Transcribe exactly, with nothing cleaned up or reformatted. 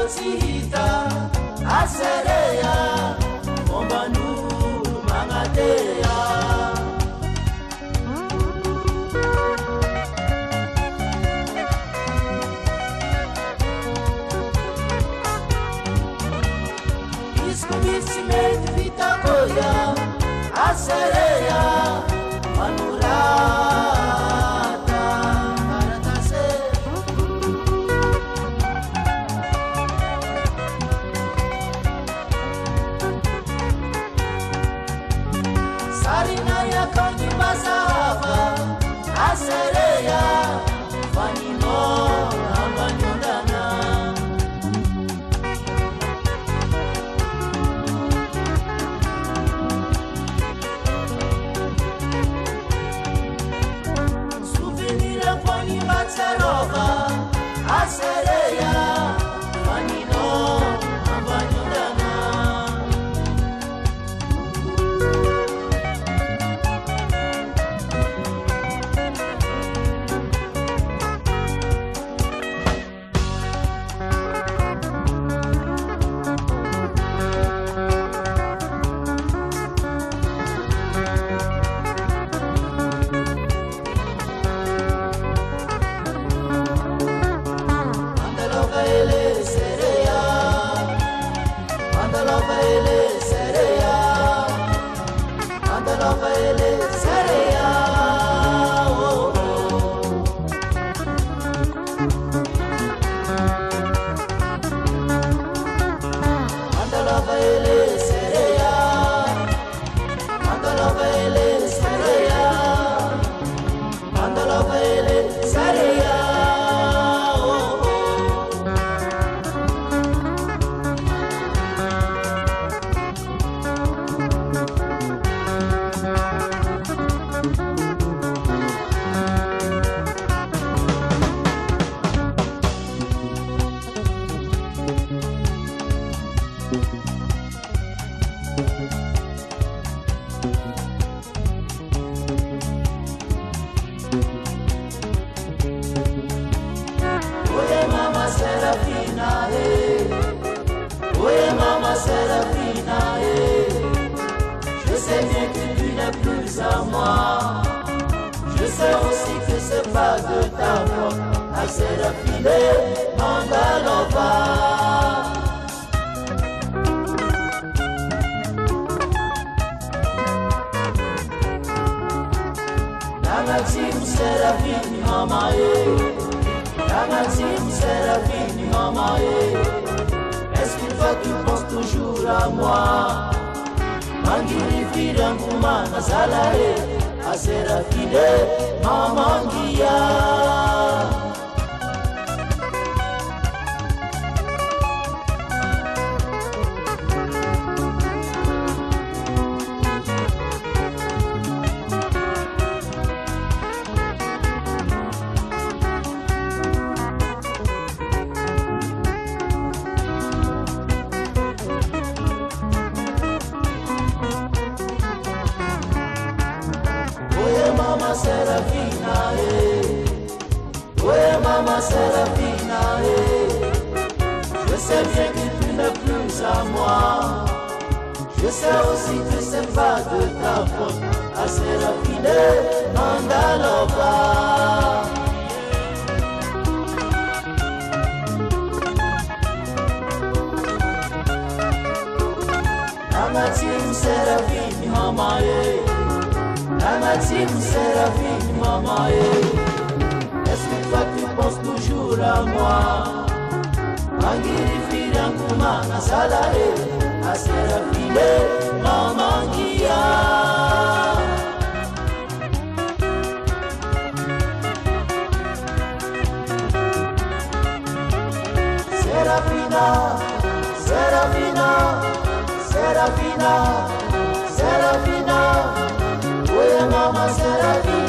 Sihita asereya ombanu mangateya Iskubisi met vitakoya asereya manurata maratase Sarina ya kani mazava asereya vanino amanyondana Souvenir kwani matsarova asereya vanino amanyondana Oye mama Seraphina, eh. Oye mama Seraphina, eh. Je sais bien que tu n'es plus à moi. Je sais aussi que c'est pas de ta faute. À Seraphine, Mandalova. La team Seraphine, maman, eh. La team Seraphine, maman, eh. Est-ce qu'une fois tu penses toujours à moi? Mangiri fira nguma nazala, eh. A Seraphine, maman, guia. Mama Seraphina, eh. Ouais, Mama Seraphina, eh. Je sais bien que tu n'es plus à moi. Je sais aussi que c'est pas de ta faute. À Seraphine, Mandalova. Mama team Seraphine, mama, eh. La team Seraphine, maman, eh. Est-ce que toi tu penses toujours à moi? Mangiri fira nguma nazala, eh. A Seraphine, maman, guia. Seraphina, Seraphina, Seraphina, Seraphina. Oye mama Seraphina.